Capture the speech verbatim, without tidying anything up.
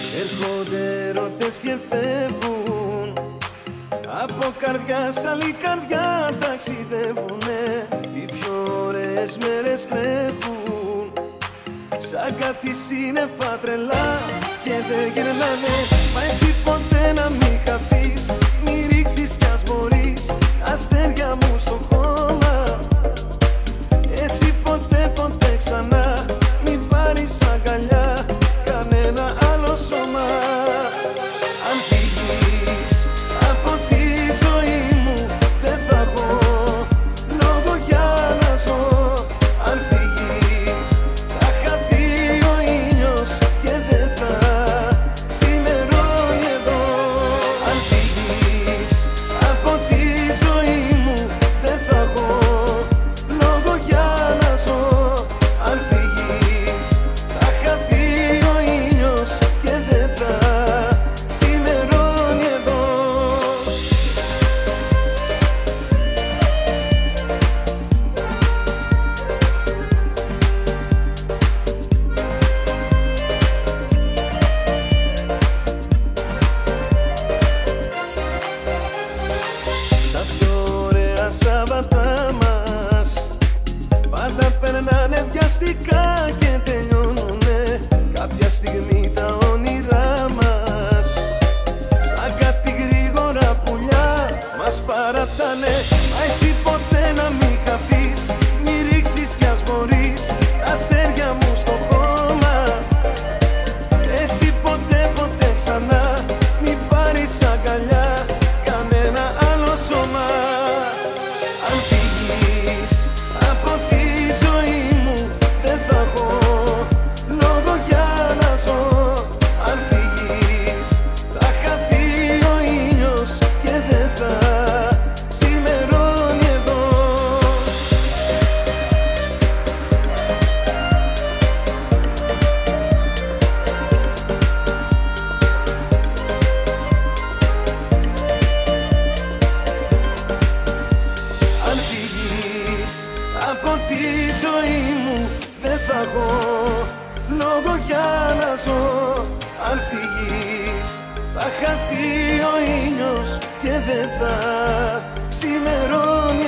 Έρχονται έρωτες και φεύγουν, από καρδιά σ' άλλη καρδιά ταξιδεύουνε. Οι πιο ωραίες μέρες τρέχουν, σαν κάτι σύννεφα τρελά και δεν γυρνάνε. Μα εσύ ποτέ να μη χαθείς, μη ρίξεις κι ας μπορείς αστέρια μου στο χώμα. Εσύ ποτέ ποτέ ξανά μη πάρεις αγκαλιά κανένα άλλο σώμα. Αν φύγεις από τη ζωή μου δεν θα έχω λόγο για να ζω. Αν φύγεις θα χαθεί ο ήλιος και δεν θα ξημερώνει εδώ. Αν φύγεις από τη ζωή μου δεν θα έχω λόγο για να ζω. Αν φύγεις θα χαθεί ο ήλιος και δεν θα ξημερώνει εδώ. Τα πιο ωραία Σάββατα μας πάντα περνάνε βιαστικά και τελειώνουνε. Κάποια στιγμή τα όνειρά μας σαν κάτι γρήγορα πουλιά μας παρατάνε. Μα εσύ ποτέ να μη χαθείς, μη ρίξεις κι ας μπορείς αστέρια μου στο χώμα. Εσύ ποτέ ποτέ ξανά μη πάρεις αγκαλιά κανένα άλλο σώμα. Αν φύγεις από τη ζωή μου δεν θα έχω λόγο για να ζω. Αν φύγεις θα χαθεί ο ήλιος και δεν θα ξημερώνει εδώ. Αν φύγεις από τη ζωή μου δεν θα έχω λόγο για να ζω. Αν φύγεις θα χαθεί ο ήλιος και δεν θα ξημερώνει.